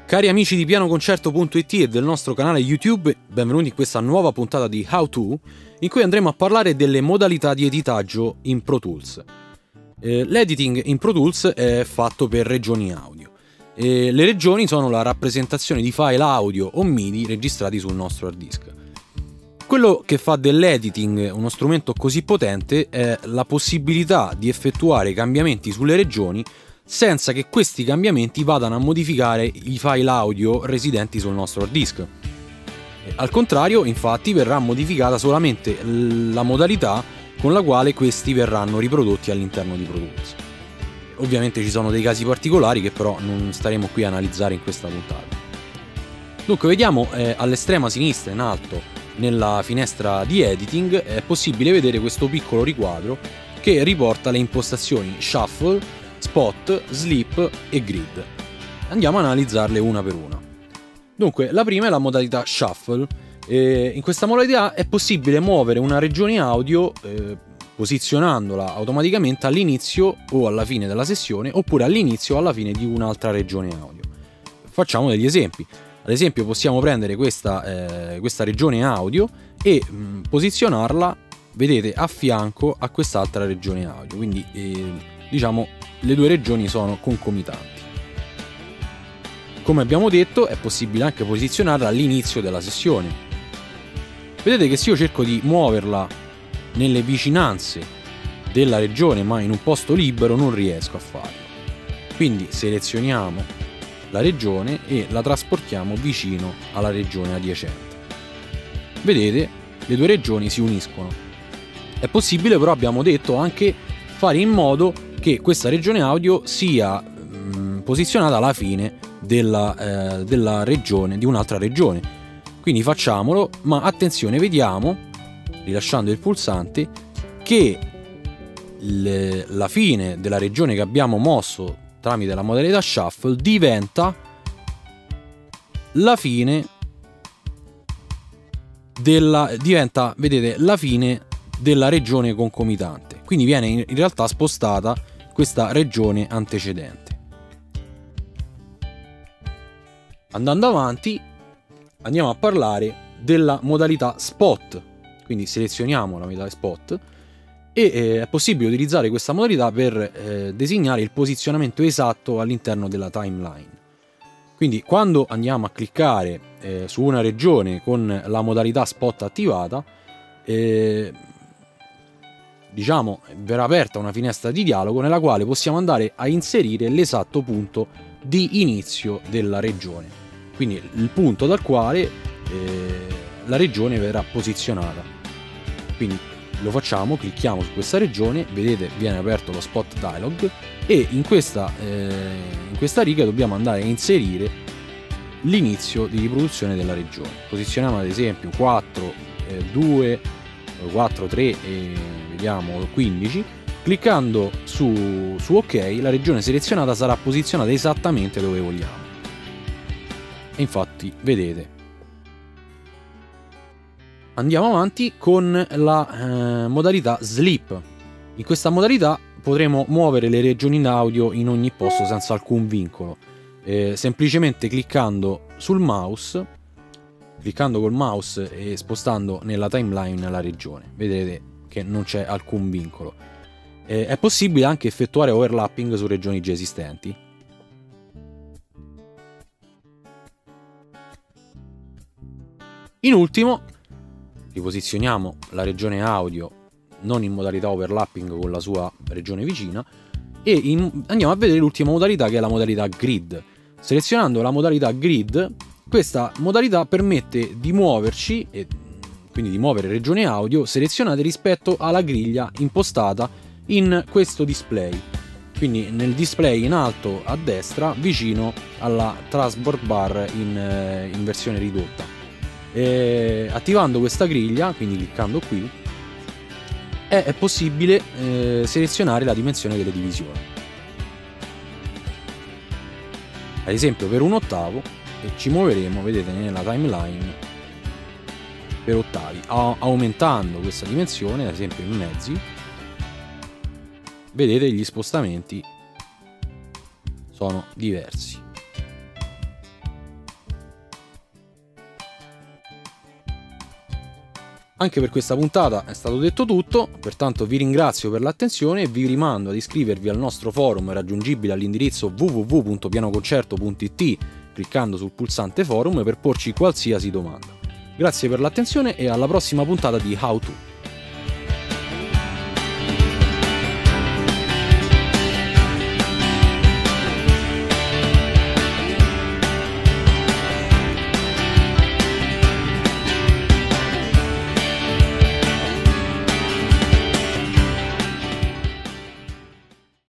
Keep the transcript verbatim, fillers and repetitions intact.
Cari amici di pianoconcerto punto it e del nostro canale YouTube, benvenuti in questa nuova puntata di How To, in cui andremo a parlare delle modalità di editaggio in Pro Tools. Eh, L'editing in Pro Tools è fatto per regioni audio. E le regioni sono la rappresentazione di file audio o MIDI registrati sul nostro hard disk. Quello che fa dell'editing uno strumento così potente è la possibilità di effettuare cambiamenti sulle regioni senza che questi cambiamenti vadano a modificare i file audio residenti sul nostro hard disk. Al contrario, infatti, verrà modificata solamente la modalità con la quale questi verranno riprodotti all'interno di Pro Tools. Ovviamente ci sono dei casi particolari che però non staremo qui a analizzare in questa puntata. Dunque, vediamo eh, all'estrema sinistra in alto, nella finestra di editing, è possibile vedere questo piccolo riquadro che riporta le impostazioni Shuffle, Spot, Sleep e Grid. Andiamo a analizzarle una per una. Dunque, la prima è la modalità Shuffle. E in questa modalità è possibile muovere una regione audio eh, posizionandola automaticamente all'inizio o alla fine della sessione, oppure all'inizio o alla fine di un'altra regione audio. Facciamo degli esempi. Ad esempio, possiamo prendere questa, eh, questa regione audio e mh, posizionarla, vedete, a fianco a quest'altra regione audio. Quindi, eh, diciamo, le due regioni sono concomitanti. Come abbiamo detto, è possibile anche posizionarla all'inizio della sessione. Vedete che se io cerco di muoverla nelle vicinanze della regione ma in un posto libero non riesco a farlo. Quindi selezioniamo la regione e la trasportiamo vicino alla regione adiacente. Vedete, le due regioni si uniscono. È possibile però, abbiamo detto, anche fare in modo che questa regione audio sia mh, posizionata alla fine della, eh, della regione, di un'altra regione. Quindi facciamolo, ma attenzione, vediamo, rilasciando il pulsante, che le, la fine della regione che abbiamo mosso tramite la modalità Shuffle diventa la fine della, diventa, vedete, la fine della regione concomitante. Quindi viene in realtà spostata questa regione antecedente. Andando avanti, andiamo a parlare della modalità Spot. Quindi selezioniamo la modalità Spot e eh, è possibile utilizzare questa modalità per eh, designare il posizionamento esatto all'interno della timeline. Quindi quando andiamo a cliccare eh, su una regione con la modalità Spot attivata, eh, diciamo, verrà aperta una finestra di dialogo nella quale possiamo andare a inserire l'esatto punto di inizio della regione, quindi il punto dal quale eh, la regione verrà posizionata. Quindi lo facciamo, clicchiamo su questa regione, vedete, viene aperto lo spot dialog e in questa, eh, in questa riga dobbiamo andare a inserire l'inizio di riproduzione della regione. Posizioniamo ad esempio quattro, due, quattro, tre e vediamo quindici. Cliccando su, su OK, la regione selezionata sarà posizionata esattamente dove vogliamo. E infatti, vedete. Andiamo avanti con la eh, modalità Sleep. In questa modalità potremo muovere le regioni in audio in ogni posto senza alcun vincolo. Eh, semplicemente cliccando sul mouse, cliccando col mouse e spostando nella timeline la regione. Vedete che non c'è alcun vincolo. Eh, è possibile anche effettuare overlapping su regioni già esistenti. In ultimo, riposizioniamo la regione audio non in modalità overlapping con la sua regione vicina e in, andiamo a vedere l'ultima modalità, che è la modalità Grid. Selezionando la modalità Grid, questa modalità permette di muoverci, e quindi di muovere regioni audio selezionate rispetto alla griglia impostata in questo display. Quindi nel display in alto a destra vicino alla taskbar bar in, in versione ridotta. E attivando questa griglia, quindi cliccando qui, è, è possibile eh, selezionare la dimensione delle divisioni. Ad esempio per un ottavo, e ci muoveremo, vedete, nella timeline per ottavi, aumentando questa dimensione, ad esempio in mezzi, vedete gli spostamenti sono diversi. Anche per questa puntata è stato detto tutto, pertanto vi ringrazio per l'attenzione e vi rimando ad iscrivervi al nostro forum raggiungibile all'indirizzo w w w punto pianoconcerto punto i t cliccando sul pulsante forum per porci qualsiasi domanda. Grazie per l'attenzione e alla prossima puntata di How To.